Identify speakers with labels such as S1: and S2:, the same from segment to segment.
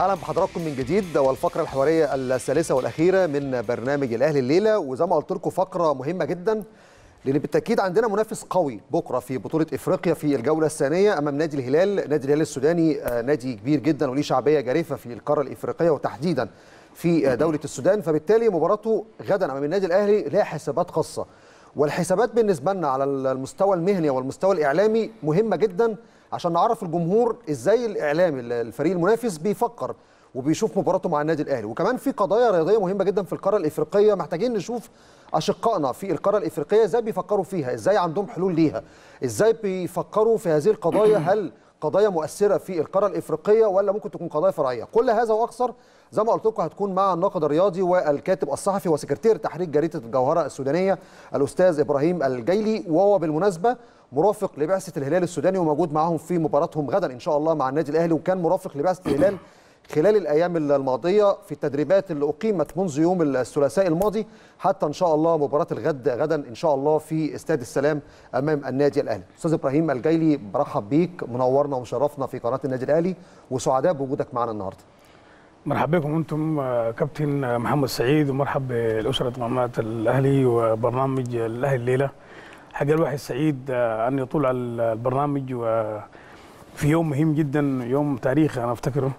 S1: اهلا بحضراتكم من جديد والفقره الحواريه الثالثه والاخيره من برنامج الاهلي الليله، وزي ما قلت لكم فقره مهمه جدا لان بالتاكيد عندنا منافس قوي بكره في بطوله افريقيا في الجوله الثانيه امام نادي الهلال. نادي الهلال السوداني نادي كبير جدا وليه شعبيه جارفه في القاره الافريقيه وتحديدا في دوله السودان، فبالتالي مباراته غدا امام النادي الاهلي لها حسابات خاصه، والحسابات بالنسبه لنا على المستوى المهني والمستوى الاعلامي مهمه جدا عشان نعرف الجمهور ازاي الاعلامي الفريق المنافس بيفكر وبيشوف مباراته مع النادي الاهلي. وكمان في قضايا رياضيه مهمه جدا في القاره الافريقيه محتاجين نشوف اشقائنا في القاره الافريقيه ازاي بيفكروا فيها، ازاي عندهم حلول ليها، ازاي بيفكروا في هذه القضايا، هل قضايا مؤثره في القاره الافريقيه ولا ممكن تكون قضايا فرعيه. كل هذا واكثر زي ما قلت لكم هتكون مع الناقد الرياضي والكاتب الصحفي وسكرتير تحرير جريده الجوهره السودانيه الاستاذ ابراهيم الجيلي، وهو بالمناسبه مرافق لبعثه الهلال السوداني وموجود معاهم في مباراتهم غدا ان شاء الله مع النادي الاهلي، وكان مرافق لبعثه الهلال خلال الايام الماضيه في التدريبات اللي اقيمت منذ يوم الثلاثاء الماضي حتى ان شاء الله مباراه الغد غدا ان شاء الله في استاد السلام امام النادي الاهلي. استاذ ابراهيم الجيلي برحب بيك، منورنا ومشرفنا في قناه النادي الاهلي وسعداء بوجودك معنا النهارده.
S2: مرحبا بكم انتم كابتن محمد سعيد، ومرحب باسره قناه الاهلي وبرنامج الاهلي الليله. حقيقه الواحد سعيد ان يطول على البرنامج وفي يوم مهم جدا، يوم تاريخي انا افتكره.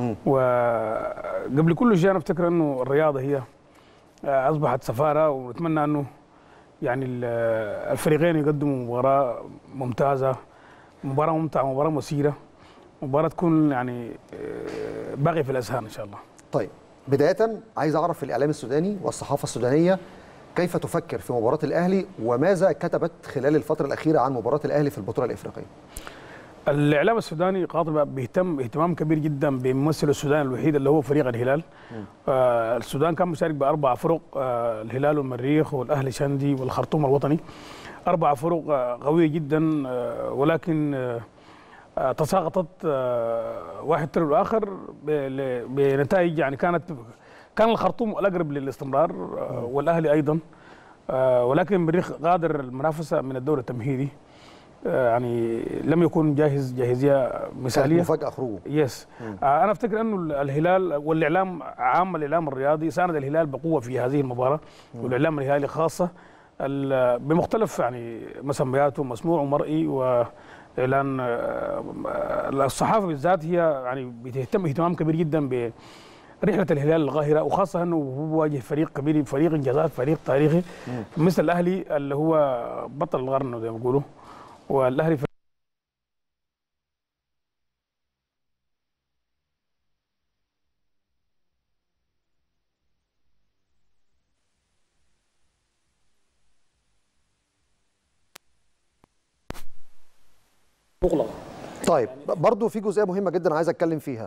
S2: وقبل كل شيء انا افتكر انه الرياضه هي اصبحت سفاره، ونتمنى انه يعني الفريقين يقدموا مباراه ممتازه، مباراه ممتعه، مباراه مثيره، مباراه تكون يعني باقيه في الاذهان ان شاء الله.
S1: طيب بدايه عايز اعرف الاعلام السوداني والصحافه السودانيه كيف تفكر في مباراه الاهلي وماذا كتبت خلال الفتره الاخيره عن مباراه الاهلي في البطوله الافريقيه؟
S2: الاعلام السوداني قاطبه بيهتم اهتمام كبير جدا بممثل السودان الوحيد اللي هو فريق الهلال. السودان كان مشارك باربع فرق، الهلال والمريخ والاهلي شندي والخرطوم الوطني، اربع فرق قويه جدا، ولكن تساقطت واحد تلو الاخر بنتائج يعني كان الخرطوم الاقرب للاستمرار والاهلي ايضا، ولكن المريخ غادر المنافسه من الدور التمهيدي، يعني لم يكن جاهز جاهزيه مثاليه.
S1: مفاجاه خروجه.
S2: يس. انا افتكر انه الهلال والاعلام عام، الاعلام الرياضي ساند الهلال بقوه في هذه المباراه، والاعلام الهلالي خاصه بمختلف يعني مسمياته، مسموع ومرئي، واعلان الصحافه بالذات هي يعني بتهتم اهتمام كبير جدا برحله الهلال القاهره، وخاصه انه هو بيواجه فريق كبير، فريق انجازات، فريق تاريخي مثل الاهلي اللي هو بطل القرن زي ما بيقولوا. والاهلي
S1: مغلقه. طيب برضو في جزئيه مهمه جدا عايز اتكلم فيها.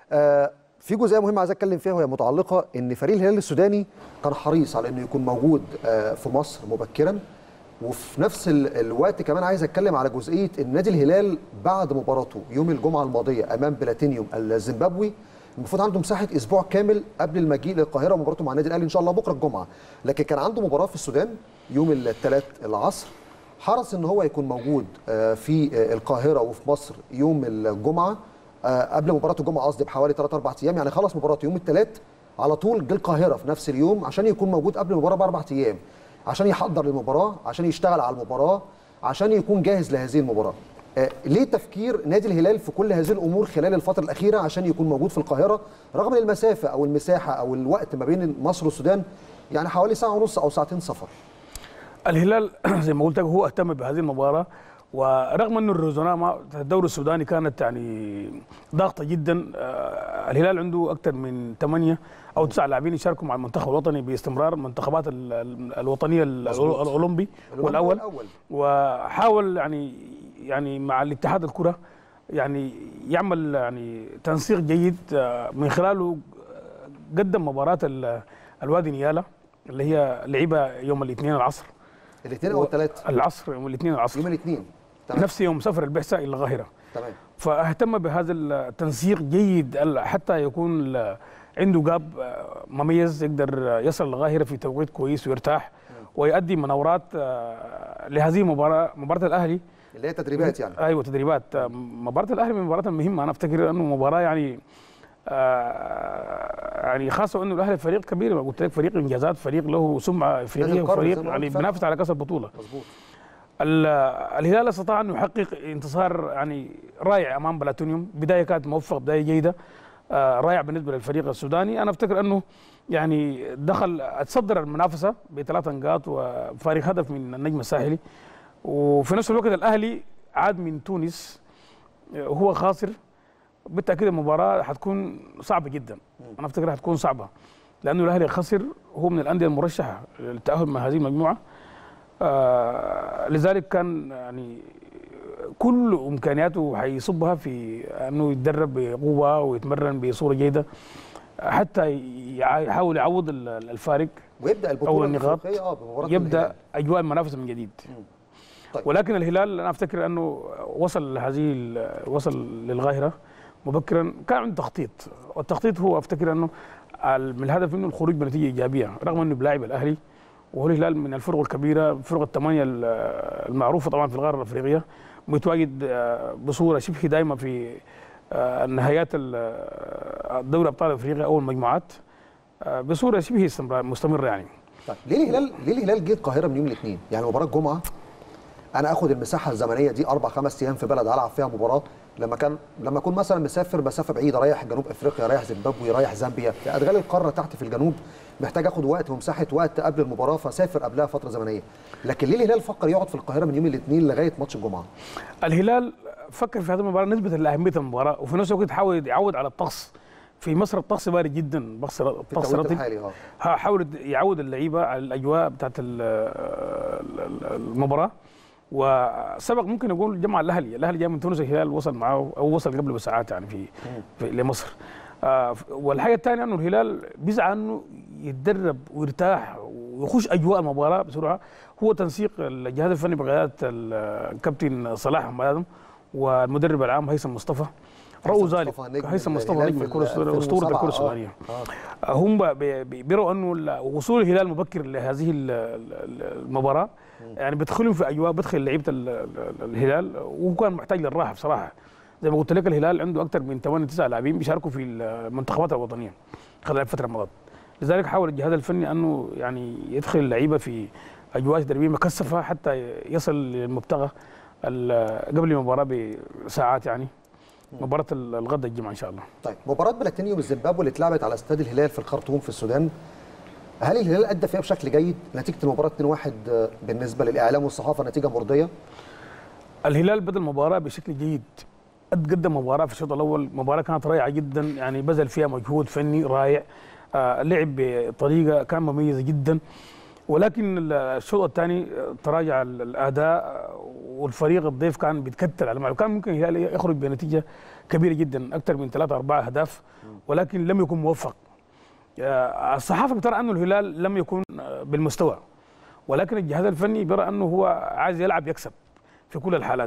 S1: في جزئيه مهمه عايز اتكلم فيها وهي متعلقه ان فريق الهلال السوداني كان حريص على انه يكون موجود في مصر مبكرا، وفي نفس الوقت كمان عايز اتكلم على جزئيه ان نادي الهلال بعد مباراته يوم الجمعه الماضيه امام بلاتينيوم الزيمبابوي المفروض عنده مساحه اسبوع كامل قبل المجيء للقاهره ومباراته مع النادي الاهلي ان شاء الله بكره الجمعه، لكن كان عنده مباراه في السودان يوم الثلاث العصر، حرص ان هو يكون موجود في القاهره وفي مصر يوم الجمعه قبل مباراه الجمعه، قصدي بحوالي 3 4 ايام، يعني خلص مباراته يوم الثلاث على طول جه القاهره في نفس اليوم عشان يكون موجود قبل المباراه ب4 ايام، عشان يحضر للمباراه، عشان يشتغل على المباراه، عشان يكون جاهز لهذه المباراه. ليه تفكير نادي الهلال في كل هذه الامور خلال الفتره الاخيره عشان يكون موجود في القاهره رغم المسافه او المساحه او الوقت ما بين مصر والسودان يعني حوالي ساعه ونص او ساعتين سفر؟
S2: الهلال زي ما قلت لك هو اهتم بهذه المباراه، ورغم انه الريزوناما الدوري السوداني كانت يعني ضاغطه جدا، الهلال عنده اكثر من 8 أو 9 لاعبين يشاركوا مع المنتخب الوطني باستمرار، المنتخبات الوطنيه الاولمبي والاول، وحاول يعني مع الاتحاد الكره يعني يعمل يعني تنسيق جيد من خلاله قدم مباراه الوادي نيالا اللي هي لعبها يوم الاثنين العصر،
S1: الاثنين او الثلاث
S2: العصر، يوم الاثنين العصر،
S1: يوم الاثنين
S2: نفس يوم سفر البعثه الى القاهره.
S1: تمام.
S2: فاهتم بهذا التنسيق جيد حتى يكون عنده جاب مميز يقدر يصل للقاهره في توقيت كويس ويرتاح ويؤدي مناورات لهذه المباراه، مباراه الاهلي
S1: اللي هي تدريبات يعني.
S2: ايوه تدريبات. مباراه الاهلي من المباريات المهمه، انا افتكر انه مباراه يعني يعني خاصه انه الاهلي فريق كبير، ما قلت لك فريق انجازات، فريق له سمعه افريقيه، وفريق يعني بينافس على كاس البطوله.
S1: مظبوط.
S2: الهلال استطاع انه يحقق انتصار يعني رائع امام بلاتونيوم، بدايه كانت موفقه، بدايه جيده، رائع بالنسبه للفريق السوداني. انا افتكر انه يعني اتصدر المنافسه ب3 نقاط وفارق هدف من النجم الساحلي، وفي نفس الوقت الاهلي عاد من تونس وهو خاسر. بالتاكيد المباراه حتكون صعبه جدا، انا افتكر حتكون صعبه، لانه الاهلي خسر، هو من الانديه المرشحه للتاهل مع هذه المجموعه. لذلك كان يعني كل امكانياته حيصبها في انه يتدرب بقوه ويتمرن بصوره جيده حتى يحاول يعوض الفارق
S1: ويبدا البطوله
S2: او النقاط، يبدا اجواء المنافسه من جديد. طيب. ولكن الهلال انا افتكر انه وصل للقاهره مبكرا، كان عنده تخطيط، والتخطيط هو افتكر انه من الهدف منه الخروج بنتيجه ايجابيه، رغم انه بلاعب الاهلي، وهو الهلال من الفرق الكبيره، فرق الثمانيه المعروفه طبعا في القاره الافريقيه، متواجد بصوره شبه دائمه في نهايات دوري ابطال افريقيا او المجموعات بصوره شبه مستمره يعني.
S1: طيب ليه الهلال جه القاهره من يوم الاثنين؟ يعني مباراه الجمعه انا اخد المساحه الزمنيه دي 4-5 ايام في بلد العب فيها مباراه، لما اكون مثلا مسافر مسافه بعيده، رايح جنوب افريقيا، رايح زيمبابوي، رايح زامبيا، في ادغال القاره تحت في الجنوب، محتاج اخد وقت ومساحه وقت قبل المباراه، فسافر قبلها فتره زمنيه. لكن ليه الهلال فكر يقعد في القاهره من يوم الاثنين لغايه ماتش الجمعه؟
S2: الهلال فكر في هذه المباراه نسبه لاهميه المباراه، وفي نفس الوقت حاول يعود على الطقس. في مصر الطقس بارد جدا، طقس رطب، حاول يعود اللعيبه على الاجواء بتاعت المباراه. وسبق ممكن نقول جمع الاهلي جاي من تونس، الهلال وصل معه او وصل قبل بساعات يعني في لمصر. والحاجه الثانيه انه الهلال بيسعى انه يتدرب ويرتاح ويخش اجواء المباراه بسرعه. هو تنسيق الجهاز الفني بقياده الكابتن صلاح حماد والمدرب العام هيثم مصطفى، رأوا ذلك. هيثم مصطفى نجم اسطوره الكره السودانيه. هم بيروا انه وصول الهلال مبكر لهذه المباراه يعني بيدخلهم في اجواء، بدخل لعيبه الهلال، وكان محتاج للراحه بصراحه. زي ما قلت لك الهلال عنده اكثر من 8-9 لاعبين بيشاركوا في المنتخبات الوطنيه خلال الفتره الماضيه، لذلك حاول الجهاز الفني انه يعني يدخل اللعيبه في اجواء تدريبيه مكثفه حتى يصل للمبتغى قبل المباراه بساعات يعني. مباراه الغد الجمعه ان شاء الله.
S1: طيب مباراه بلاتينيوم الزيمبابوي اللي اتلعبت على استاد الهلال في الخرطوم في السودان، هل الهلال ادى فيها بشكل جيد؟ نتيجه المباراه 2-1 بالنسبه للاعلام والصحافه نتيجه مرضيه؟
S2: الهلال بدا المباراه بشكل جيد، قدم مباراه في الشوط الاول، مباراه كانت رائعه جدا يعني، بذل فيها مجهود فني رائع، لعب بطريقه كان مميزه جدا. ولكن الشوط الثاني تراجع الاداء، والفريق الضيف كان بيتكتل على الملعب، كان ممكن الهلال يخرج بنتيجه كبيره جدا، اكثر من 3-4 اهداف، ولكن لم يكن موفق. الصحافه بترى انه الهلال لم يكن بالمستوى، ولكن الجهاز الفني بيرى انه هو عايز يلعب يكسب في كل الحالات،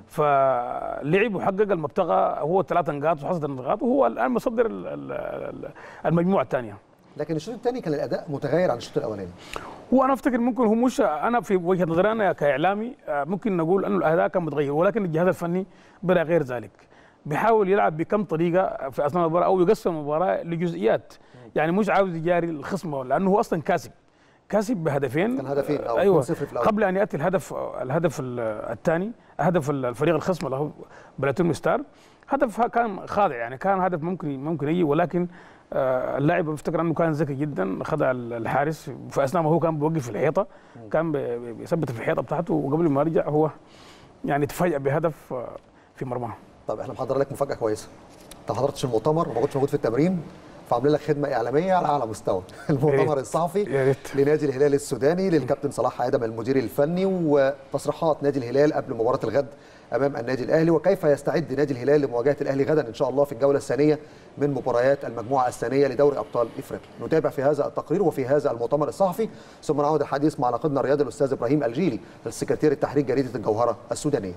S2: فلعب وحقق المبتغى، هو 3 نقاط وحصد النقاط، وهو الان مصدر المجموعه الثانيه.
S1: لكن الشوط الثاني كان الاداء متغير عن الشوط الاولاني.
S2: هو انا افتكر ممكن هو مش، انا في وجهه نظري انا كاعلامي ممكن نقول انه الاداء كان متغير، ولكن الجهاز الفني بلا غير ذلك بيحاول يلعب بكم طريقه في اثناء المباراه، او يقسم المباراه لجزئيات، يعني مش عاوز يجاري الخصم، لانه هو اصلا كاسب بهدفين،
S1: كان هدفين او
S2: أيوة
S1: 2-0 في الاول
S2: قبل ان ياتي الهدف الثاني، هدف الفريق الخصم اللي هو بلاتينيوم ستار، هدف كان خاضع يعني، كان هدف ممكن يجي، ولكن اللاعب بفتكر انه كان ذكي جدا، خدع الحارس في اثناء ما هو كان بيوقف في الحيطه، كان بيثبت في الحيطه بتاعته، وقبل ما يرجع هو يعني تفاجأ بهدف في مرماه.
S1: طب احنا محضر لك مفاجاه كويسه، انت ما حضرتش المؤتمر وما كنتش موجود في التمرين، فعاملين لك خدمه اعلاميه على اعلى مستوى. المؤتمر الصحفي لنادي الهلال السوداني للكابتن صلاح ادم المدير الفني، وتصريحات نادي الهلال قبل مباراه الغد امام النادي الاهلي، وكيف يستعد نادي الهلال لمواجهه الاهلي غدا ان شاء الله في الجوله الثانيه من مباريات المجموعه الثانيه لدوري ابطال افريقيا. نتابع في هذا التقرير وفي هذا المؤتمر الصحفي، ثم نعود الحديث مع ناقدنا الرياضي الاستاذ ابراهيم الجيلي السكرتير التحرير جريده الجوهره السودانيه.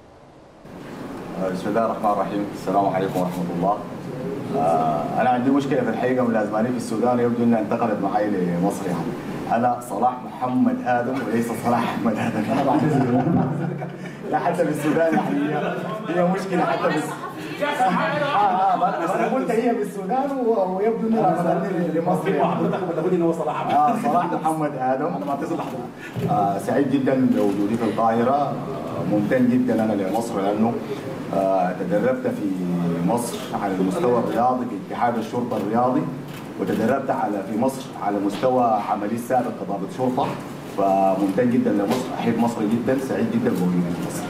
S3: بسم الله الرحمن الرحيم، السلام عليكم ورحمه الله. انا عندي مشكله في الحقيقه ملازماني في السودان، يبدو انها انتقلت معي لمصر يعني. انا صلاح محمد ادم وليس صلاح احمد ادم. انا بعتذر لا، حتى في السودان يعني هي مشكله، انا قلت هي بالسودان ويبدو انها لمصر.
S4: حضرتك بتقول ان هو صلاح
S3: صلاح محمد ادم.
S4: انا بعتذر لحضرتك.
S3: سعيد جدا بوجودي في القاهره. ممتن جدا انا لمصر لانه تدربت في مصر على المستوى الرياضي في اتحاد الشرطه الرياضي، وتدربت في مصر على مستوى عملي السابق كضابط شرطه. فممتن جدا لمصر، احب مصر جدا، سعيد جدا بوجودي في مصر.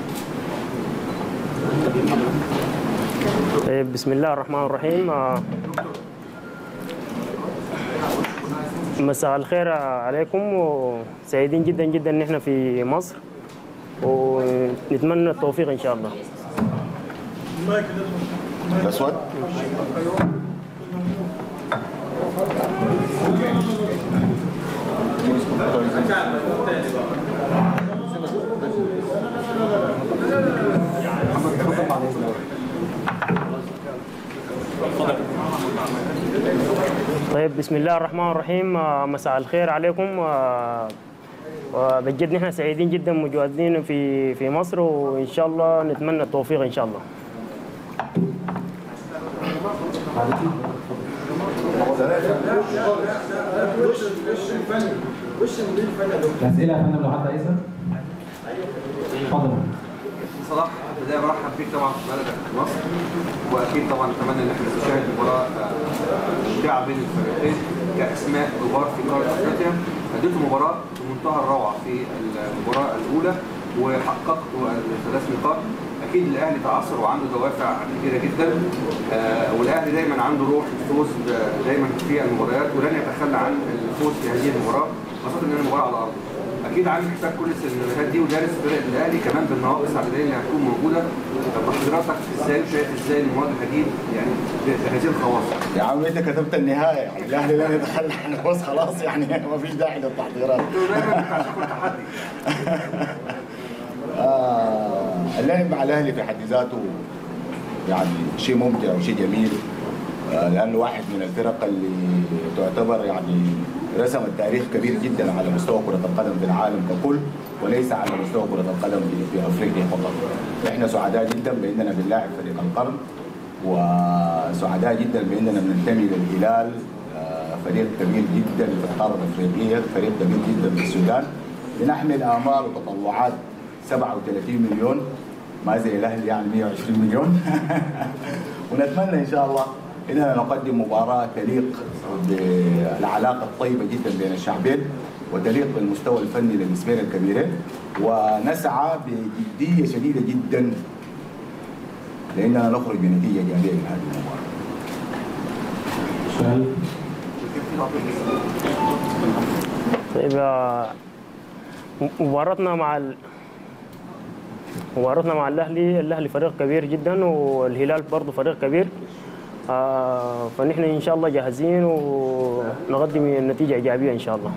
S5: بسم الله الرحمن الرحيم. مساء الخير عليكم، وسعيدين جدا جدا ان احنا في مصر، ونتمنى التوفيق ان شاء الله.
S3: اسود.
S5: طيب بسم الله الرحمن الرحيم. مساء الخير عليكم. بجد نحن سعيدين جدا متواجدين في مصر، وان شاء الله نتمنى التوفيق ان شاء الله.
S6: الأسئلة يا فندم لو حد عايزها؟ اتفضل.
S7: صلاح، بداية برحب بيك طبعا في بلدك في مصر، واكيد طبعا اتمنى ان احنا نشاهد مباراة ممتعة بين الفريقين كاسماء كبار في قارة افريقيا. اديتوا مباراة بمنتهى الروعة في المباراة الاولى وحققتوا الثلاث نقاط. اكيد الاهلي تعثر وعنده دوافع كبيرة جدا، والاهلي دايما عنده روح الفوز دايما في المباريات، ولن يتخلى عن الفوز في هذه المباراة، خاصة ان المباراة على ارضه. اكيد عامل حساب كل السيناريوهات دي ودارس فرق الاهلي كمان بالنواقص العدديه اللي هتكون موجوده. طب حضرتك ازاي شايف ازاي المواجهه دي يعني بهذه الخواص؟
S3: يا عم انت كتبت النهايه، يعني الاهلي لن يتخلى عن الفوز خلاص، يعني ما فيش داعي للتحضيرات.
S7: دايما بتكون تحدي.
S3: اللعب مع الاهلي في حد ذاته يعني شيء ممتع وشيء جميل، لانه واحد من الفرق اللي تعتبر يعني رسمت تاريخ كبير جدا على مستوى كرة القدم في العالم ككل، وليس على مستوى كرة القدم في افريقيا فقط. احنا سعداء جدا باننا بنلاعب فريق القرن، وسعداء جدا باننا بننتمي للهلال، فريق كبير جدا في القاره الافريقيه، فريق كبير جدا في السودان. بنحمل امال وتطلعات 37 مليون، ما زي الاهلي يعني 120 مليون. ونتمنى ان شاء الله اننا نقدم مباراه تليق بالعلاقه الطيبه جدا بين الشعبين، وتليق بالمستوى الفني للاسمين الكبيرين، ونسعى بجديه شديده جدا لاننا نخرج بنتيجه ايجابيه من هذه المباراه.
S5: طيب مباراتنا مع الاهلي فريق كبير جدا، والهلال برضه فريق كبير. فنحن ان شاء الله جاهزين ونقدم النتيجه ايجابيه ان شاء الله.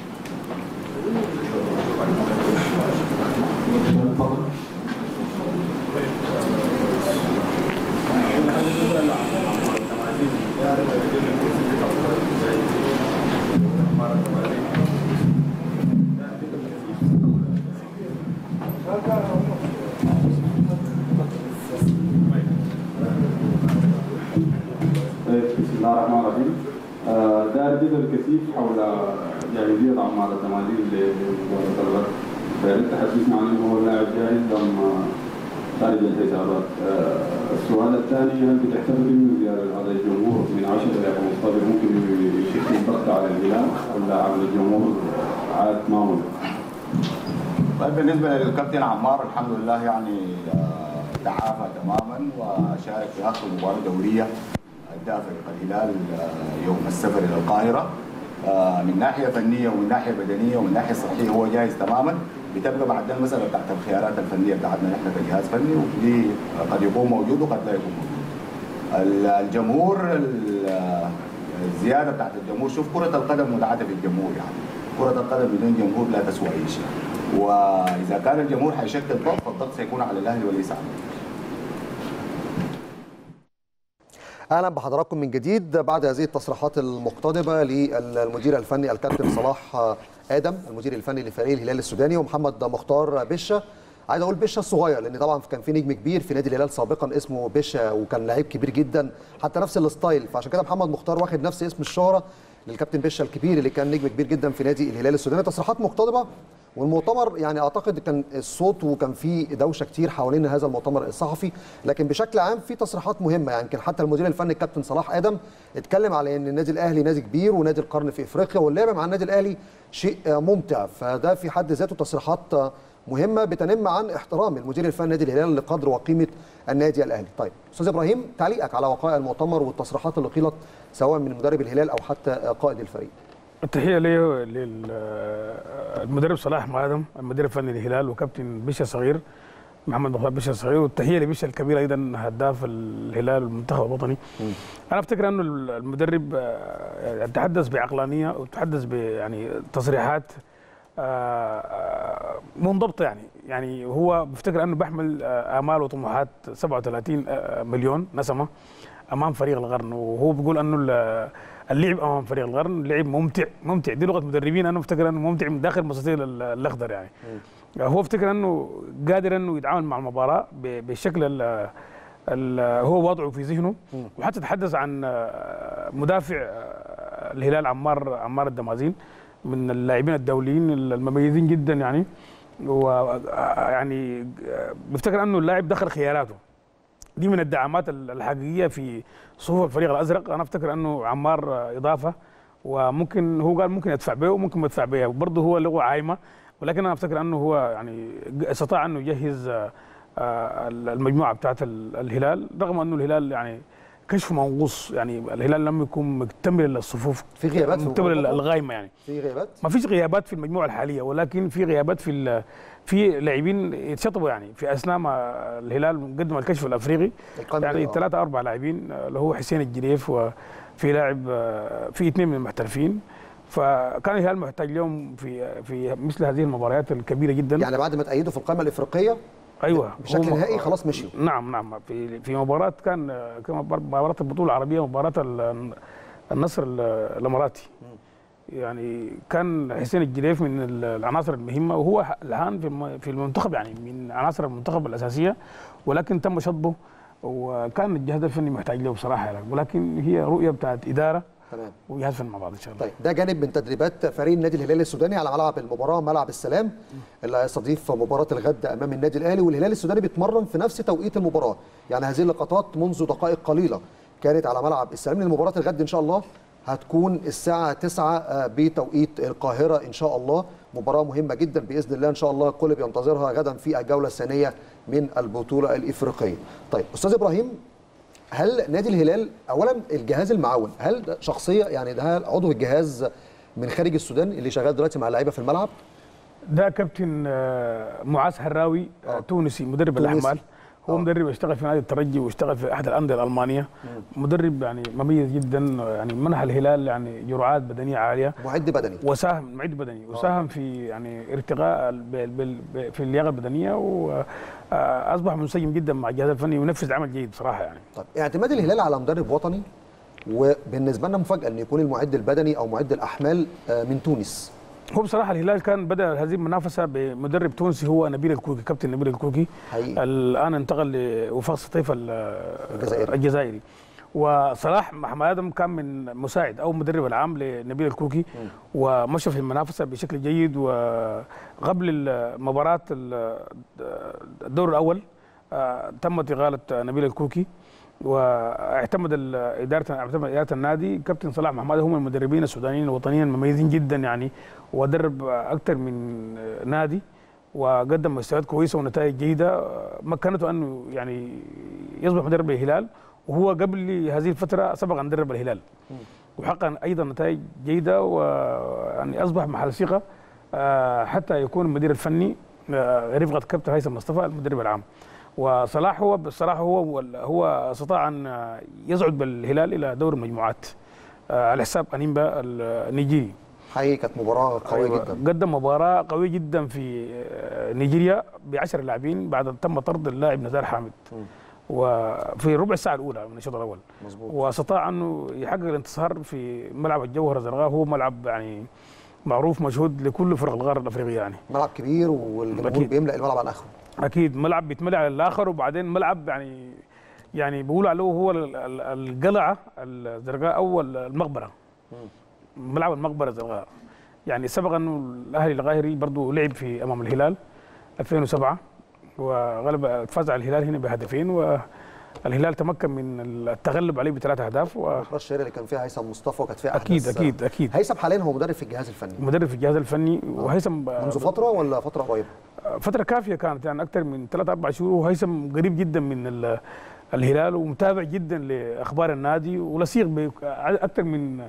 S6: بسم الله الرحمن الرحيم. دار جدل كثيف حول يعني زياد عمار الزمالين لمباراة الغد. فياريت تحدثنا عن انه هو اللاعب جاهز ام خارج الحسابات. السؤال الثاني، هل بتعتبر انه زيادة هذا الجمهور من 10 إلى 15 ممكن يشكل ضغط على الهلال، ولا عمل الجمهور عاد ما هو؟
S3: طيب بالنسبه للكابتن عمار الحمد لله يعني تعافى تماما وشارك في اخر مباراه دوريه اداها فريق الهلال يوم السفر الى القاهره. من ناحيه فنيه ومن ناحيه بدنيه ومن ناحيه صحيه هو جاهز تماما. بتبقى بعد المساله بتاعت الخيارات الفنيه بتاعتنا نحن كجهاز فني، ودي قد يكون موجود وقد لا يكون موجود. الجمهور الزياده بتاعت الجمهور، شوف كره القدم متعه في الجمهور، يعني كره القدم بدون جمهور لا تسوى اي شيء. واذا كان الجمهور حيشكل ضغط فالضغط سيكون على الاهلي وليس على
S1: اهلا بحضراتكم من جديد بعد هذه التصريحات المقتضبه للمدير الفني الكابتن صلاح ادم، المدير الفني لفريق الهلال السوداني، ومحمد مختار بشه عايز اقول بيشا الصغير، لان طبعا كان في نجم كبير في نادي الهلال سابقا اسمه بيشا وكان لعيب كبير جدا حتى نفس الستايل، فعشان كده محمد مختار واخد نفس اسم الشهره للكابتن بيشا الكبير اللي كان نجم كبير جدا في نادي الهلال السوداني. تصريحات مقتضبه، والمؤتمر يعني اعتقد كان الصوت وكان في دوشه كتير حوالين هذا المؤتمر الصحفي، لكن بشكل عام في تصريحات مهمه. يعني كان حتى المدير الفني الكابتن صلاح ادم اتكلم على ان النادي الاهلي نادي كبير ونادي القرن في افريقيا، واللعب مع النادي الاهلي شيء ممتع، فده في حد ذاته تصريحات مهمه بتنم عن احترام المدير الفني نادي الهلال لقدر وقيمه النادي الاهلي. طيب استاذ ابراهيم، تعليقك على وقائع المؤتمر والتصريحات اللي قيلت سواء من مدرب الهلال او حتى قائد الفريق.
S2: التحيه للمدرب صلاح ادم المدير الفني للهلال وكابتن بيشا صغير محمد مختار بيشا صغير، والتحيه لبيشا الكبير ايضا هداف الهلال والمنتخب الوطني. انا افتكر انه المدرب تحدث بعقلانيه وتحدث يعني تصريحات منضبطه. يعني هو بفتكر انه بيحمل امال وطموحات 37 مليون نسمه امام فريق القرن، وهو بيقول انه اللعب امام فريق القرن لعب ممتع. دي لغه مدربين، انا بفتكر انه ممتع من داخل مستطيل الاخضر. يعني هو افتكر انه قادر انه يتعامل مع المباراه بالشكل هو واضعه في ذهنه، وحتى تحدث عن مدافع الهلال عمار الدمازين من اللاعبين الدوليين المميزين جدا. يعني ويعني بفتكر انه اللاعب دخل خياراته، دي من الدعامات الحقيقيه في صفوف الفريق الازرق. انا افتكر انه عمار اضافه، وممكن هو قال ممكن يدفع به وممكن ما يدفع بها، وبرضه هو لغه عايمه، ولكن انا افتكر انه هو يعني استطاع انه يجهز المجموعه بتاعت الهلال، رغم انه الهلال يعني كشف منقوص. يعني الهلال لم يكن مكتمل الصفوف،
S1: في غيابات
S2: مكتمل الغايمه. يعني
S1: في غيابات،
S2: ما فيش غيابات في المجموعه الحاليه، ولكن في غيابات في لاعبين يتشطبوا. يعني في اثناء ما الهلال قدم الكشف الافريقي يعني 3-4 لاعبين اللي هو حسين الجريف، وفي لاعب في 2 من المحترفين، فكان الهلال محتاج لهم في مثل هذه المباريات الكبيره جدا.
S1: يعني بعد ما تأيدوا في القائمه الافريقيه
S2: ايوه
S1: بشكل نهائي خلاص مشيوا.
S2: نعم في مباراه كان مباراه البطوله العربيه، مباراه النصر الاماراتي. يعني كان حسين الجريف من العناصر المهمه، وهو الان في المنتخب، يعني من عناصر المنتخب الاساسيه، ولكن تم شطبه، وكان الجهاز الفني محتاج له بصراحه يعني. ولكن هي رؤيه بتاعت اداره
S1: تمام
S2: وجهاز فني مع بعض ان شاء الله.
S1: طيب ده جانب من تدريبات فريق النادي الهلال السوداني على ملعب المباراه، ملعب السلام اللي هيستضيف مباراه الغد امام النادي الاهلي، والهلال السوداني بيتمرن في نفس توقيت المباراه. يعني هذه اللقطات منذ دقائق قليله كانت على ملعب السلام، لان مباراه الغد ان شاء الله هتكون الساعه 9 بتوقيت القاهره ان شاء الله. مباراه مهمه جدا باذن الله ان شاء الله، الكل بينتظرها غدا في الجوله الثانيه من البطوله الافريقيه. طيب استاذ ابراهيم، هل نادي الهلال اولا الجهاز المعاون، هل ده شخصيه يعني ده عضو الجهاز من خارج السودان اللي شغال دلوقتي مع اللعيبه في الملعب؟
S2: ده كابتن معاذ حراوي تونسي، مدرب الاحمال. هو مدرب اشتغل في نادي الترجي واشتغل في احد الانديه الالمانيه. مدرب يعني مميز جدا، يعني منح الهلال يعني جرعات بدنيه عاليه،
S1: معد بدني،
S2: وساهم معد بدني، وساهم في يعني ارتقاء في اللياقه البدنيه، واصبح منسجم جدا مع الجهاز الفني وينفذ عمل جيد بصراحه. يعني
S1: طب اعتماد الهلال على مدرب وطني، وبالنسبه لنا مفاجاه ان يكون المعد البدني او معد الاحمال من تونس.
S2: هو بصراحه الهلال كان بدا هذه المنافسه بمدرب تونسي هو نبيل الكوكي، كابتن نبيل الكوكي حقيقي. الان انتقل لوفاق سطيف الجزائري. وصلاح محمد ادم كان من مساعد او مدرب العام لنبيل الكوكي، ومشى في المنافسه بشكل جيد. وقبل مباراه الدور الاول تمت اغاله نبيل الكوكي، واعتمد اداره النادي كابتن صلاح محمد. هم المدربين السودانيين الوطنيين المميزين جدا يعني، ودرب اكثر من نادي وقدم مستويات كويسه ونتائج جيده مكنته انه يعني يصبح مدرب الهلال. وهو قبل هذه الفتره سبق ان درب الهلال وحقق ايضا نتائج جيده، ويعني اصبح محل ثقه حتى يكون المدير الفني رفقه كابتن هيثم مصطفى المدرب العام. وصلاح هو بصراحه هو استطاع ان يصعد بالهلال الى دور المجموعات على حساب انيمبا النيجيري.
S1: حقيقي كانت مباراه قويه جدا،
S2: قدم مباراه قويه جدا في نيجيريا ب10 لاعبين بعد تم طرد اللاعب نزار حامد وفي ربع الساعه الاولى من الشوط الاول. مظبوط. واستطاع انه يحقق الانتصار في ملعب الجوهره الزرقاء، هو ملعب يعني معروف مشهود لكل فرق القاره الافريقيه. يعني
S1: ملعب كبير والجمهور بيملأ الملعب على اخره.
S2: اكيد ملعب بيتملي على الاخر، وبعدين ملعب يعني بيقولوا عليه هو القلعه الزرقاء او المقبره. ملعب المقبره الزرقاء. يعني سبق انه الاهلي القاهري برضه لعب في امام الهلال 2007 وغلب، فاز على الهلال هنا بهدفين، والهلال تمكن من التغلب عليه ب3 أهداف.
S1: المباراه الشهيره اللي كان فيها هيثم مصطفى وكانت فيها
S2: اكيد.
S1: هيثم حاليا هو مدرب في الجهاز الفني.
S2: مدرب في الجهاز الفني، وهيثم
S1: منذ فتره ولا فتره قريبه؟
S2: فتره كافيه كانت، يعني اكثر من 3-4 شهور. وهيثم قريب جدا من الهلال ومتابع جدا لاخبار النادي، ولصيق باكثر من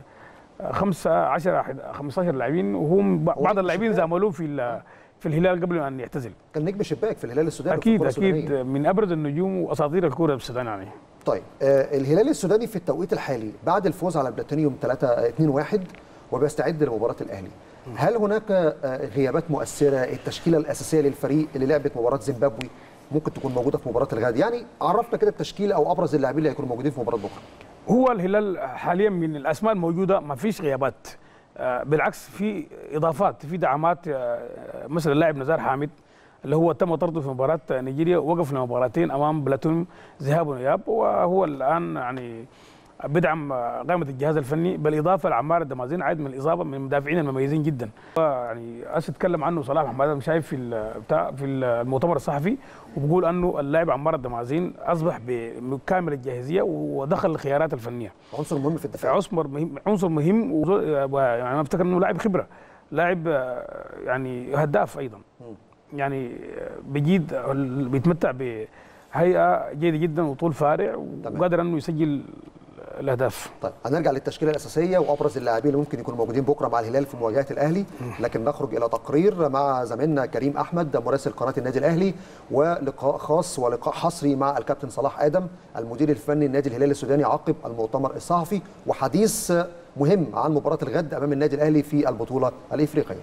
S2: 15 لاعبين، وهم بعض اللاعبين زاملوه في الهلال قبل ان يعتزل.
S1: كان نجم شباك في الهلال السوداني.
S2: اكيد من ابرز النجوم واساطير الكره السودانيه يعني.
S1: طيب الهلال السوداني في التوقيت الحالي بعد الفوز على بلاتينيوم 2-1 وبيستعد لمباراه الاهلي، هل هناك غيابات مؤثره؟ التشكيله الاساسيه للفريق اللي لعبت مباراه زيمبابوي ممكن تكون موجوده في مباراه الغد، يعني عرفنا كده التشكيله او ابرز اللاعبين اللي هيكونوا موجودين في مباراه بكره.
S2: هو الهلال حاليا من الاسماء الموجوده ما فيش غيابات، بالعكس في اضافات، في دعامات. مثل اللاعب نزار حامد اللي هو تم طرده في مباراه نيجيريا، وقف لمباراتين امام بلاتينيوم ذهاب واياب، وهو الان يعني بدعم قائمه الجهاز الفني، بالاضافه لعمار الدمازين عايد من الاصابه، من المدافعين المميزين جدا. يعني اتكلم عنه صلاح محمد ادم شايف في المؤتمر الصحفي، وبقول انه اللاعب عمار الدمازين اصبح بكامل الجاهزيه ودخل الخيارات الفنيه.
S1: عنصر مهم في الدفاع.
S2: عنصر مهم، يعني انا افتكر انه لاعب خبره، لاعب يعني هداف ايضا. يعني بجيد بيتمتع بهيئه جيده جدا وطول فارع، وقادر انه يسجل الاهداف.
S1: طيب هنرجع للتشكيله الاساسيه وابرز اللاعبين اللي ممكن يكونوا موجودين بكره مع الهلال في مواجهه الاهلي، لكن نخرج الى تقرير مع زميلنا كريم احمد مراسل قناه النادي الاهلي، ولقاء خاص ولقاء حصري مع الكابتن صلاح ادم المدير الفني لنادي الهلال السوداني عقب المؤتمر الصحفي، وحديث مهم عن مباراه الغد امام النادي الاهلي في البطوله الافريقيه.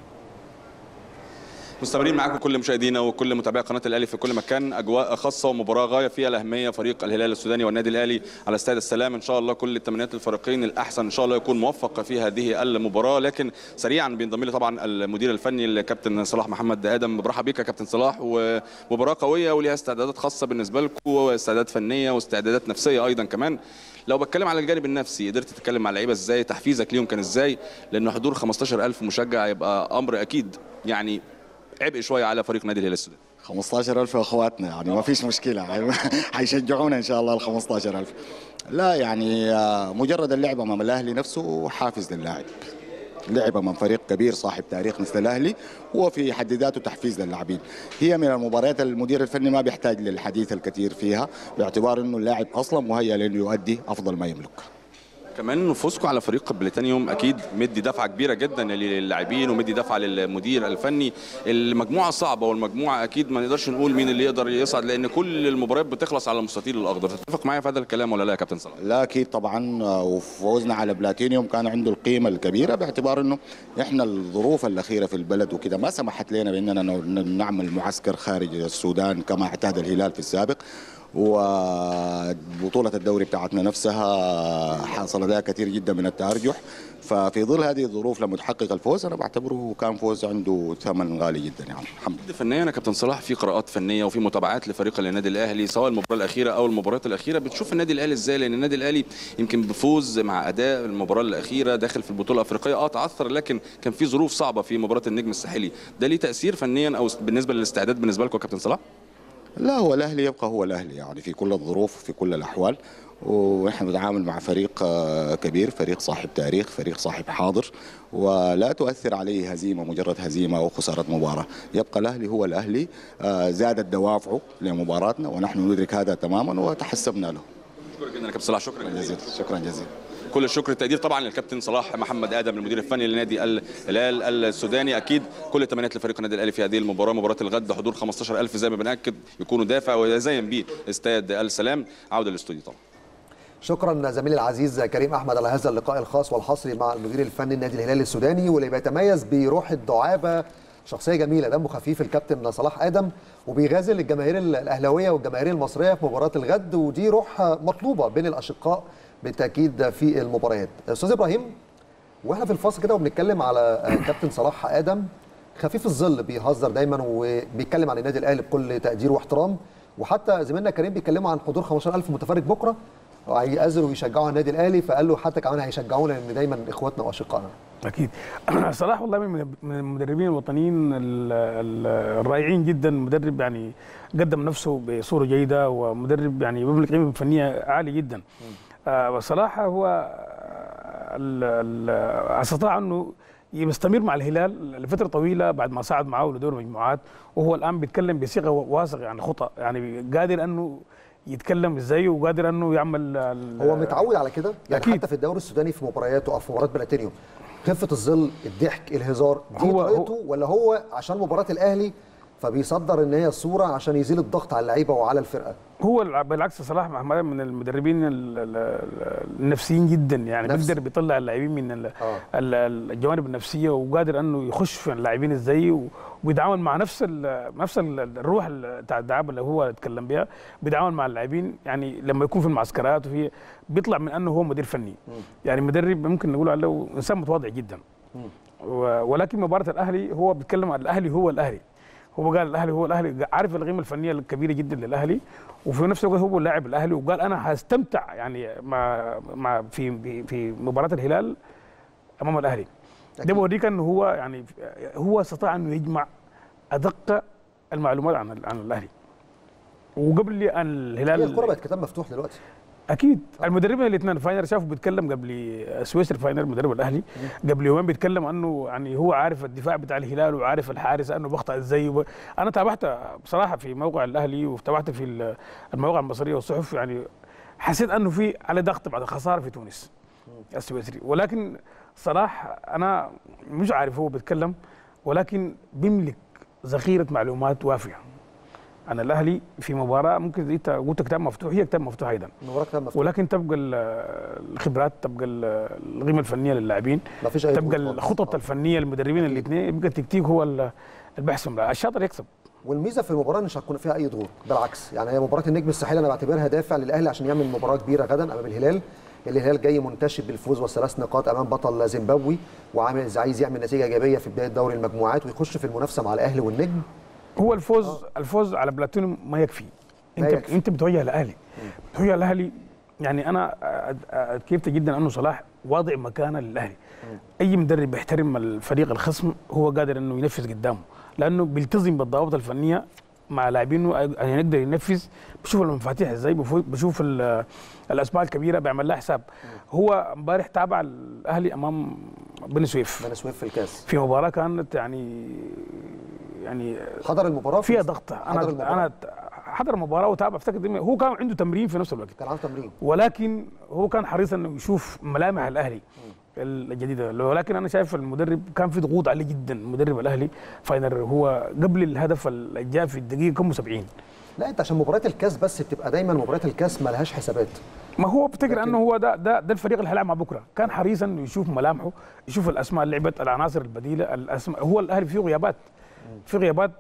S8: مستمرين معاكم كل مشاهدينا وكل متابعي قناه الاهلي في كل مكان، اجواء خاصه ومباراه غايه فيها الاهميه، فريق الهلال السوداني والنادي الاهلي على استاد السلام. ان شاء الله كل التمنيات للفريقين الاحسن، ان شاء الله يكون موفق في هذه المباراه. لكن سريعا بينضم لي طبعا المدير الفني الكابتن صلاح محمد ادم. برحب بيك يا كابتن صلاح، ومباراه قويه وليها استعدادات خاصه بالنسبه لكم، واستعدادات فنيه واستعدادات نفسيه ايضا كمان. لو بتكلم على الجانب النفسي، قدرت تتكلم مع اللعيبه ازاي؟ تحفيزك ليهم كان ازاي؟ لان حضور 15,000 مشجع يبقى امر اكيد يعني عبء شويه على فريق نادي الهلال السوداني.
S3: 15,000 اخواتنا يعني ما فيش مشكله، حيشجعونا ان شاء الله ال 15,000. لا يعني مجرد اللعب امام الاهلي نفسه حافز للاعب. لعب امام فريق كبير صاحب تاريخ مثل الاهلي، هو في حد ذاته تحفيز للاعبين. هي من المباريات المدير الفني ما بيحتاج للحديث الكثير فيها، باعتبار انه اللاعب اصلا مهيأ لانه يؤدي افضل ما يملك.
S8: كمان فوزكم على فريق بلاتينيوم اكيد مدي دفعه كبيره جدا للاعبين ومدي دفعه للمدير الفني. المجموعه صعبه، والمجموعه اكيد ما نقدرش نقول مين اللي يقدر يصعد، لان كل المباريات بتخلص على المستطيل الاخضر. تتفق معايا في هذا الكلام ولا لا يا كابتن صلاح؟
S3: لا اكيد طبعا، وفوزنا على بلاتينيوم كان عنده القيمه الكبيره، باعتبار انه احنا الظروف الاخيره في البلد وكذا ما سمحت لنا باننا نعمل معسكر خارج السودان كما اعتاد الهلال في السابق، وبطولة الدوري بتاعتنا نفسها حصل لها كثير جدا من التأرجح. ففي ظل هذه الظروف لما تحقق الفوز انا بعتبره كان فوز عنده ثمن غالي جدا يعني الحمد لله.
S8: فنيا يا كابتن صلاح في قراءات فنيه وفي متابعات لفريق النادي الاهلي سواء المباراه الاخيره او المباريات الاخيره، بتشوف النادي الاهلي ازاي؟ لان النادي الاهلي يمكن بفوز مع اداء المباراه الاخيره داخل في البطوله الافريقيه تعثر، لكن كان في ظروف صعبه في مباراه النجم الساحلي. ده ليه تاثير فنيا او بالنسبه للاستعداد بالنسبه لكم يا كابتن صلاح؟
S3: لا هو الاهلي يبقى هو الاهلي يعني في كل الظروف وفي كل الاحوال، ونحن بنتعامل مع فريق كبير، فريق صاحب تاريخ، فريق صاحب حاضر، ولا تؤثر عليه هزيمه، مجرد هزيمه او خساره مباراه. يبقى الاهلي هو الاهلي، زادت دوافعه لمباراتنا ونحن ندرك هذا تماما وتحسبنا له.
S8: شكرا جدا يا كابتن صلاح، شكرا جزيلا.
S3: شكرا جزيلا.
S8: كل الشكر والتقدير طبعا للكابتن صلاح محمد ادم المدير الفني لنادي الهلال السوداني. اكيد كل التمنيات لفريق النادي الاهلي في هذه المباراه، مباراه الغد، حضور 15,000 زي ما بناكد يكونوا دافع ويزين بيه استاد السلام. عوده للاستوديو طبعا.
S1: شكرا زميلي العزيز كريم احمد على هذا اللقاء الخاص والحصري مع المدير الفني لنادي الهلال السوداني، واللي بيتميز بروح الدعابه، شخصيه جميله، دمه خفيف الكابتن صلاح ادم، وبيغازل الجماهير الاهلاويه والجماهير المصريه في مباراه الغد، ودي روح مطلوبه بين الاشقاء بالتاكيد في المباريات. استاذ ابراهيم، واحنا في الفاصل كده وبنتكلم على كابتن صلاح ادم، خفيف الظل بيهزر دايما وبيتكلم عن النادي الاهلي بكل تقدير واحترام، وحتى زميلنا كريم بيتكلموا عن حضور 15000 متفرج بكره وهيأذنوا ويشجعوا النادي الاهلي، فقال له حتى كمان هيشجعونا لان دايما اخواتنا واشقائنا.
S2: اكيد. صلاح والله من المدربين الوطنيين الرائعين جدا، مدرب يعني قدم نفسه بصوره جيده، ومدرب يعني بيملك قيمه فنيه عاليه جدا. صلاح هو استطاع انه يستمر مع الهلال لفتره طويله بعد ما صعد معه لدور المجموعات، وهو الان بيتكلم بصيغه واثقه يعني خطأ، يعني قادر انه يتكلم ازاي وقادر انه يعمل.
S1: هو متعود على كده يعني
S2: أكيد.
S1: حتى في الدوري السوداني في مبارياته او في مباراه بلاتينيوم، خفه الظل، الضحك، الهزار، دي طريقته ولا هو عشان مباراه الاهلي فبيصدر ان هي الصوره عشان يزيل الضغط على اللعيبه وعلى الفرقه؟
S2: هو بالعكس صلاح من المدربين النفسيين جدا، يعني بيقدر بيطلع اللاعبين من الجوانب النفسيه، وقادر انه يخش في اللاعبين ازاي، وبيتعامل مع نفس الروح بتاع الدعابه اللي هو اتكلم بها، بيتعامل مع اللاعبين يعني لما يكون في المعسكرات وفي بيطلع من انه هو مدير فني، يعني مدرب ممكن نقول عليه انسان متواضع جدا. ولكن مباراه الاهلي هو بيتكلم عن الاهلي، هو الاهلي، هو قال الاهلي هو الاهلي، عارف القيمه الفنيه الكبيره جدا للاهلي، وفي نفس الوقت هو لاعب الاهلي، وقال انا هستمتع يعني مع في مباراه الهلال امام الاهلي. ده بوريك انه هو يعني هو استطاع انه يجمع ادق المعلومات عن الاهلي. وقبل ان الهلال
S1: هي الكره بقت كتاب مفتوح دلوقتي.
S2: اكيد. المدربين الاثنين فاينر شافوا بيتكلم قبل سويسري فاينر مدرب الاهلي قبل يومين بيتكلم انه يعني هو عارف الدفاع بتاع الهلال وعارف الحارس انه بيخطئ ازاي. انا تابعت بصراحه في موقع الاهلي وتابعت في المواقع المصريه والصحف، يعني حسيت انه في على ضغط بعد الخساره في تونس السويسري، ولكن صلاح انا مش عارف هو بيتكلم، ولكن بيملك ذخيره معلومات وافيه عن الاهلي في مباراه ممكن انت قلت كتاب مفتوح، هي كتاب مفتوح ايضا،
S1: مباراه كتاب مفتوح،
S2: ولكن تبقى الخبرات، تبقى القيمه الفنيه للاعبين، تبقى الخطط الفنيه للمدربين الاثنين، يبقى التكتيك هو البحث الشاطر يكسب.
S1: والميزه في المباراه مش هتكون فيها اي ضغوط، بالعكس يعني هي مباراه النجم الساحلي انا بعتبرها دافع للاهلي عشان يعمل مباراه كبيره غدا امام الهلال. الهلال جاي منتشر بالفوز والثلاث نقاط امام بطل زيمبابوي، وعامل عايز يعمل نتيجه ايجابيه في بدايه دوري المجموعات ويخش في المنافسه مع الاهلي والنجم.
S2: هو الفوز على بلاتينيوم ما يكفي، انت بتوجه الاهلي، بتوجه الاهلي. يعني انا كيفت جدا انه صلاح واضع مكانه للاهلي. اي مدرب بيحترم الفريق الخصم هو قادر انه ينفذ قدامه، لانه بيلتزم بالضوابط الفنيه مع لاعبينه ان يقدر ينفذ، بشوف المفاتيح ازاي، بشوف الاسماء الكبيره بيعمل لها حساب. هو امبارح تابع الاهلي امام بني سويف
S1: في الكاس
S2: في مباراه كانت يعني
S1: حضر المباراه
S2: فيها ضغط. انا حضر المباراه وتابع، افتكر هو كان عنده تمرين في نفس الوقت،
S1: كان عنده تمرين،
S2: ولكن هو كان حريص انه يشوف ملامح الاهلي الجديده. ولكن انا شايف المدرب كان في ضغوط عليه جدا، مدرب الاهلي فاينر هو قبل الهدف اللي جاء في الدقيقه كم 70.
S1: لا انت عشان مباريات الكاس بس بتبقى دايما مباريات الكاس ما لهاش حسابات.
S2: ما هو بفتكر انه هو ده الفريق اللي هيلعب مع بكره، كان حريص انه يشوف ملامحه، يشوف الاسماء اللي لعبت، العناصر البديله، الاسماء. هو الاهلي فيه غيابات، في غيابات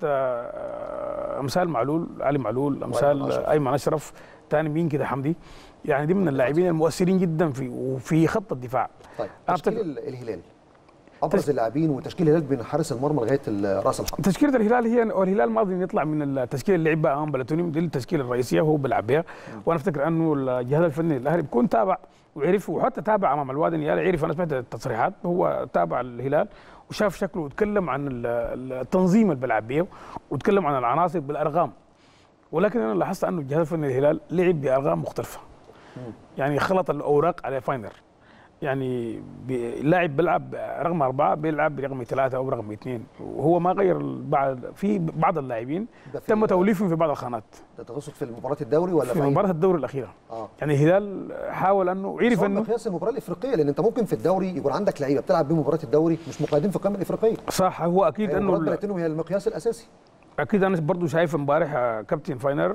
S2: امثال معلول، علي معلول، امثال ايمن اشرف، ثاني مين كده حمدي، يعني دي من اللاعبين المؤثرين جدا في خط الدفاع.
S1: طيب تشكيل الهلال ابرز اللاعبين وتشكيل الهلال بين حارس المرمى لغايه راس الحرب.
S2: تشكيله الهلال هي والهلال ما اظن يطلع من التشكيله اللي لعب بها امام بلاتونيوم، دي التشكيله الرئيسيه هو بيلعب بها. وانا افتكر انه الجهاز الفني للاهلي بيكون تابع وعرف، وحتى تابع امام الوادي النيالي، عرف. انا سمعت التصريحات، هو تابع الهلال وشاف شكله وتكلم عن التنظيم اللي بيلعب بيه وتكلم عن العناصر بالارقام. ولكن انا لاحظت انه الجهاز الفني للهلال لعب بارقام مختلفه، يعني خلط الاوراق على فاينر، يعني اللاعب بيلعب رقم 4 بيلعب برقم 3 او رقم 2، وهو ما غير في بعض اللاعبين تم توليفهم في بعض الخانات.
S1: ده تقصد في مباراه الدوري ولا
S2: في مباراه الدوري الاخيره؟ يعني الهلال حاول انه عرف انه
S1: مقياس المباراه الافريقيه، لان انت ممكن في الدوري يكون عندك لعيبه بتلعب بيه مباراه الدوري مش مقيدين في القائمه الافريقيه.
S2: صح، هو اكيد انه
S1: مباراه بلاتينيوم هي المقياس الاساسي.
S2: اكيد انا برضه شايف امبارح كابتن فاينر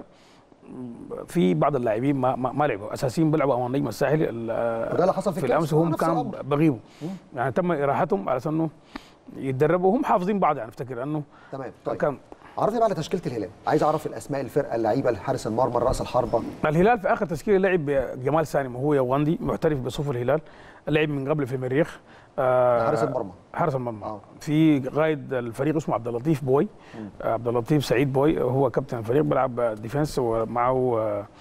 S2: في بعض اللاعبين ما لعبوا اساسيين، بيلعبوا امام النجم الساحلي.
S1: وده اللي حصل في
S2: الامس هم كانوا بغيبوا، يعني تم اراحتهم على انه يتدربوا وهم حافظين بعض، يعني افتكر انه
S1: تمام. طيب
S2: كان
S1: عرفني بقى على تشكيله الهلال، عايز اعرف الاسماء، الفرقه، اللعيبه، الحارس المرمى، راس الحربه.
S2: الهلال في اخر تشكيله لعب جمال سالم وهو يوغندي محترف بصفوف الهلال، لعب من قبل في المريخ.
S1: حارس المرمى.
S2: حارس المرمى. في قائد الفريق اسمه عبد اللطيف بوي، عبد اللطيف سعيد بوي، هو كابتن الفريق بيلعب ديفنس، ومعه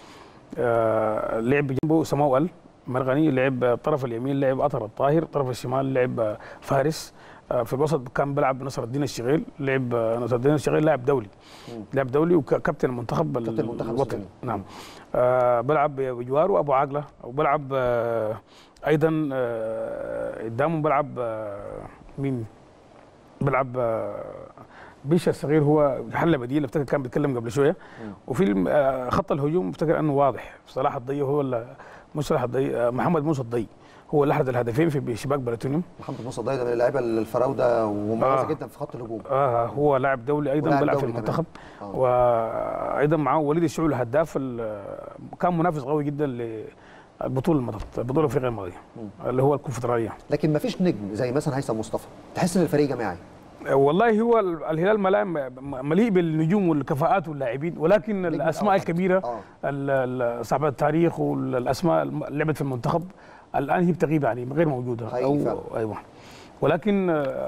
S2: لعب جنبه سماو مرغني، لعب الطرف اليمين لعب اطهر الطاهر، الطرف الشمال لعب فارس، في الوسط كان بيلعب نصر الدين الشغيل، لعب نصر الدين الشغيل لاعب دولي، لاعب دولي وكابتن المنتخب الوطني. نعم. بلعب بجواره ابو عاقله، وبلعب ايضا قدامه بلعب مين؟ بلعب بيشا الصغير، هو حل بديل، افتكر كان بيتكلم قبل شويه. وفي خط الهجوم افتكر انه واضح، صلاح الضي هو مش صلاح الضي، محمد موسى الضي هو اللي احرز الهدفين في شباك بلاتينيوم.
S1: محمد موسى الضي ده من اللعيبه الفراوده ومميزه جدا في خط الهجوم.
S2: هو لاعب دولي ايضا بيلعب في المنتخب. وايضا معاه وليد الشعول الهداف، كان منافس قوي جدا البطوله الافريقيه الماضيه اللي هو الكونفدراليه.
S1: لكن ما فيش نجم زي مثلا هيثم مصطفى، تحس ان الفريق جماعي.
S2: والله هو الهلال مليء بالنجوم والكفاءات واللاعبين، ولكن الاسماء الكبيره صاحبه التاريخ والاسماء اللي لعبت في المنتخب الان هي بتغيب، يعني غير موجوده. ايوه. ولكن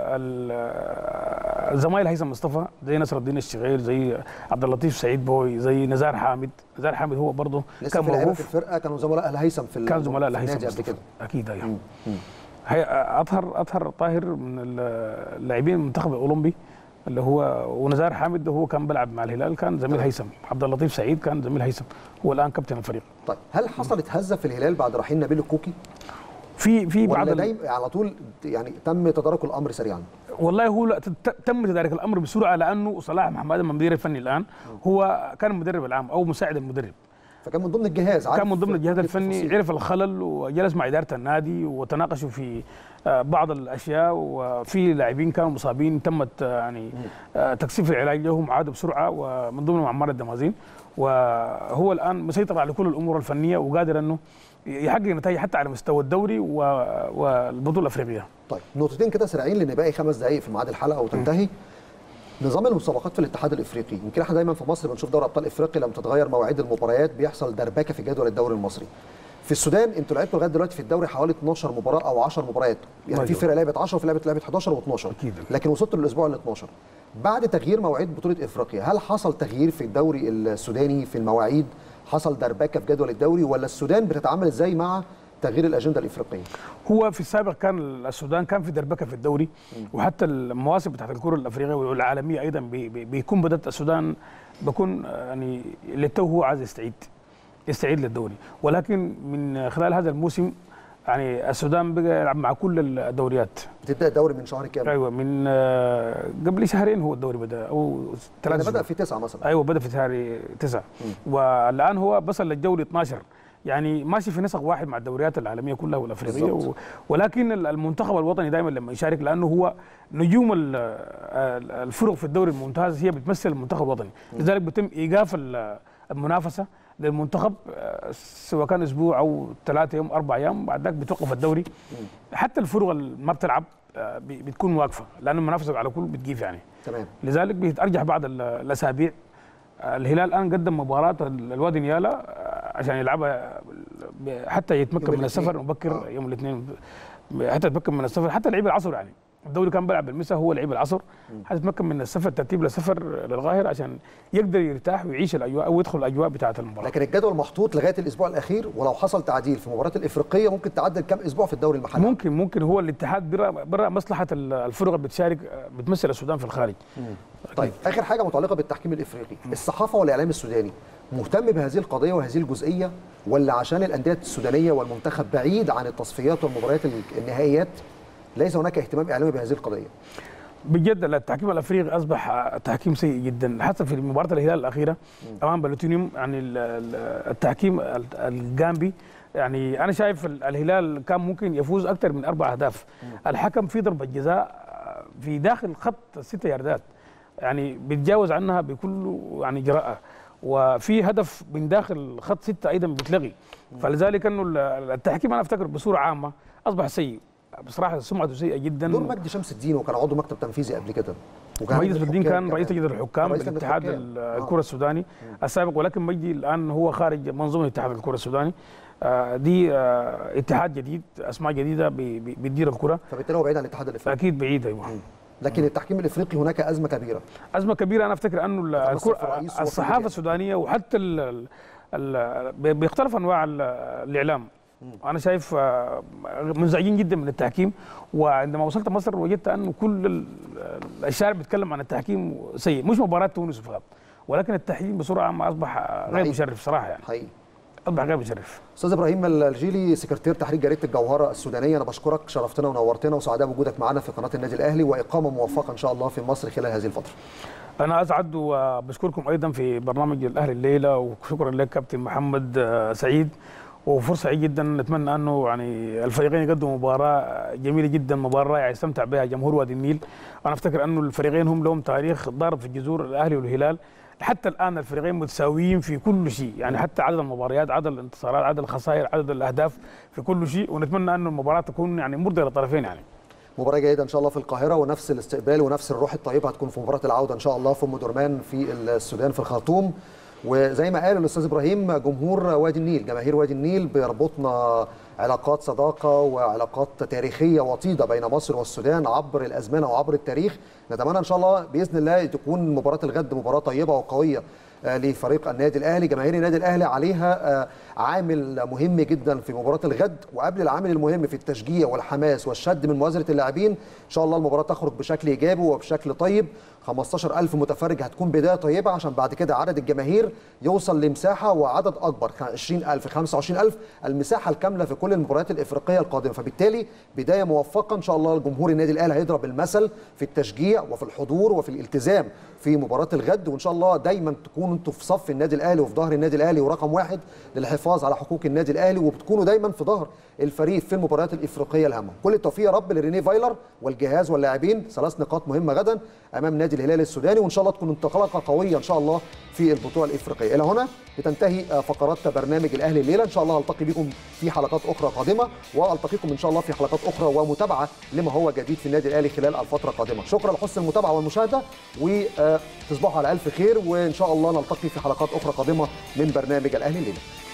S2: الزمايل هيثم مصطفى زي نصر الدين الشغيل، زي عبد اللطيف سعيد بوي، زي نزار حامد هو برضه
S1: كان موجود في الفرقه، كانوا زملاء الهيثم
S2: كان زملاء الهيثم
S1: قبل كده.
S2: اكيد ايوه. اطهر طاهر من اللاعبين المنتخب الاولمبي اللي هو، ونزار حامد ده هو كان بيلعب مع الهلال، كان زميل هيثم. عبد اللطيف سعيد كان زميل هيثم، هو الان كابتن الفريق.
S1: طيب هل حصلت هزه في الهلال بعد رحيل نبيل الكوكي؟
S2: في بعض
S1: دايما على طول يعني تم تدارك الامر سريعا؟
S2: والله هو تم تدارك الامر بسرعه، لانه صلاح محمد المدير الفني الان هو كان المدرب العام او مساعد المدرب،
S1: فكان من ضمن الجهاز،
S2: كان من ضمن الجهاز الفني، عرف الخلل وجلس مع اداره النادي وتناقشوا في بعض الاشياء، وفي لاعبين كانوا مصابين تمت يعني تكثيف العلاج لهم، عادوا بسرعه، ومن ضمنهم عمار الدمازين، وهو الان مسيطر على كل الامور الفنيه وقادر انه يحقق نتائج حتى على مستوى الدوري والبطوله الافريقيه.
S1: طيب نقطتين كده سريعين لان باقي 5 دقائق في ميعاد الحلقه وتنتهي. نظام المسابقات في الاتحاد الافريقي، يمكن احنا دايما في مصر بنشوف دوري ابطال افريقيا لما تتغير مواعيد المباريات بيحصل دربكه في جدول الدوري المصري. في السودان انتوا لعبتوا لغايه دلوقتي في الدوري حوالي 12 مباراه او 10 مباريات، يعني في فرقه لعبت 10 وفي لعبت 11 و12، لكن وصلتوا للاسبوع ال 12 بعد تغيير مواعيد بطوله افريقيا. هل حصل تغيير في الدوري السوداني في المواعيد؟ حصل دربكه في جدول الدوري، ولا السودان بتتعامل ازاي مع تغيير الاجنده الافريقيه؟
S2: هو في السابق كان السودان كان في دربكه في الدوري، وحتى المواسم بتاعت الكره الافريقيه والعالميه ايضا بيكون بدات السودان بكون يعني للتو هو عايز يستعيد للدوري، ولكن من خلال هذا الموسم يعني السودان بقى يلعب مع كل الدوريات.
S1: بتبدا الدوري من شهر كام؟
S2: ايوه من قبل شهرين هو الدوري بدا، او 3
S1: يعني بدا في 9 مثلا.
S2: ايوه بدا في شهر 9 والان هو وصل للجوله 12، يعني ماشي في نسق واحد مع الدوريات العالميه كلها والافريقيه، ولكن المنتخب الوطني دائما لما يشارك، لانه هو نجوم الفرق في الدوري الممتاز هي بتمثل المنتخب الوطني، لذلك بيتم ايقاف المنافسه للمنتخب سواء كان اسبوع او 3 ايام 4 ايام، بعد ذاك بتوقف الدوري. حتى الفرق اللي ما بتلعب بتكون واقفه، لان المنافسه على كل بتجيف يعني.
S1: تمام.
S2: لذلك بيتارجح بعض الاسابيع. الهلال الان قدم مباراه الوادي نيالا عشان يلعبها حتى يتمكن من السفر مبكر يوم الاثنين، حتى يتمكن من السفر، حتى لعيب العصر يعني الدوري كان بيلعب بالمساء، هو لعيب العصر حتى يتمكن من السفر، ترتيب للسفر للقاهره عشان يقدر يرتاح ويعيش الاجواء او يدخل الاجواء بتاعه المباراه.
S1: لكن الجدول محطوط لغايه الاسبوع الاخير، ولو حصل تعديل في المباراه الافريقيه ممكن تعدل كم اسبوع في الدوري المحلي.
S2: ممكن هو الاتحاد برا مصلحه الفرق اللي بتشارك بتمثل السودان في الخارج.
S1: طيب اخر حاجه متعلقه بالتحكيم الافريقي، الصحافه والاعلام السوداني مهتم بهذه القضيه وهذه الجزئيه، ولا عشان الانديه السودانيه والمنتخب بعيد عن التصفيات والمباريات النهائيات ليس هناك اهتمام اعلامي بهذه القضيه؟
S2: بجد التحكيم الافريقي اصبح تحكيم سيء جدا، حتى في مباراه الهلال الاخيره امام بلاتينيوم، يعني التحكيم الجامبي، يعني انا شايف الهلال كان ممكن يفوز اكثر من 4 أهداف. الحكم في ضربه جزاء في داخل خط 6 ياردات، يعني بيتجاوز عنها بكل يعني جراءه، وفي هدف من داخل خط 6 ايضا بتلغي. فلذلك انه التحكيم انا افتكر بصوره عامه اصبح سيء بصراحه، سمعته سيئه جدا.
S1: دور مجدي شمس الدين وكان عضو مكتب تنفيذي قبل كده،
S2: مجدي الدين كان رئيس لجنه الحكام بالاتحاد الكره السوداني السابق، ولكن مجدي الان هو خارج منظومه اتحاد الكره السوداني. دي اتحاد جديد، اسماء جديده بتدير الكره،
S1: فبالتالي هو بعيد عن الاتحاد الافريقي.
S2: اكيد بعيد، ايوه.
S1: لكن التحكيم الافريقي هناك ازمه كبيره.
S2: ازمه كبيره، انا افتكر انه الصحافه السودانيه وحتى بيختلف انواع الاعلام. انا شايف منزعجين جدا من التحكيم، وعندما وصلت مصر وجدت انه كل الشارع بيتكلم عن التحكيم سيء، مش مباراه تونس فقط، ولكن التحكيم بصوره عامه اصبح غير مشرف صراحه، يعني
S1: حقيقي
S2: اصبح غير مشرف.
S1: استاذ ابراهيم الجيلي، سكرتير تحرير جريده الجوهره السودانيه، انا بشكرك، شرفتنا ونورتنا، وسعداء بوجودك معنا في قناه النادي الاهلي، واقامه موفقه ان شاء الله في مصر خلال هذه الفتره.
S2: انا اسعد وبشكركم ايضا في برنامج الاهلي الليله، وشكرا لك كابتن محمد سعيد، وفرصه سعيده جدا. نتمنى انه يعني الفريقين يقدموا مباراه جميله جدا، مباراه رائعه يستمتع بها جمهور وادي النيل. انا افتكر انه الفريقين هم لهم تاريخ ضارب في الجذور، الاهلي والهلال. حتى الان الفريقين متساويين في كل شيء، يعني حتى عدد المباريات، عدد الانتصارات، عدد الخسائر، عدد الاهداف، في كل شيء، ونتمنى انه المباراه تكون يعني مرضيه للطرفين. يعني
S1: مباراه جيده ان شاء الله في القاهره، ونفس الاستقبال ونفس الروح الطيبه هتكون في مباراه العوده ان شاء الله في ام درمان في السودان في الخرطوم. وزي ما قال الاستاذ ابراهيم، جمهور وادي النيل، جماهير وادي النيل بيربطنا علاقات صداقه وعلاقات تاريخيه وطيده بين مصر والسودان عبر الازمنه وعبر التاريخ. نتمنى ان شاء الله باذن الله تكون مباراه الغد مباراه طيبه وقويه لفريق النادي الاهلي. جماهير النادي الاهلي عليها عامل مهم جدا في مباراه الغد، وقبل العامل المهم في التشجيع والحماس والشد من مؤازره اللاعبين، ان شاء الله المباراه تخرج بشكل ايجابي وبشكل طيب. 15,000 متفرج هتكون بدايه طيبه، عشان بعد كده عدد الجماهير يوصل لمساحه وعدد اكبر، 20,000 25,000 المساحه الكامله في كل المباريات الافريقيه القادمه. فبالتالي بدايه موفقه ان شاء الله. جمهور النادي الاهلي هيضرب المثل في التشجيع وفي الحضور وفي الالتزام في مباراه الغد، وان شاء الله دايما تكونوا انتم في صف النادي الاهلي وفي ظهر النادي الاهلي ورقم واحد للحفاظ على حقوق النادي الاهلي، وبتكونوا دايما في ظهر الفريق في المباريات الافريقيه الهامه. كل التوفيق يا رب لريني فايلر والجهاز واللاعبين. 3 نقاط مهمه غدا امام نادي الهلال السوداني، وان شاء الله تكون انطلاقه قويه ان شاء الله في البطوله الافريقيه. الى هنا بتنتهي فقرات برنامج الاهلي الليله، ان شاء الله التقي بكم في حلقات اخرى قادمه، والتقيكم ان شاء الله في حلقات اخرى ومتابعه لما هو جديد في النادي الاهلي خلال الفتره القادمه. شكرا لحسن المتابعه والمشاهده، وتصبحوا على الف خير، وان شاء الله نلتقي في حلقات اخرى قادمه من برنامج الاهلي الليله.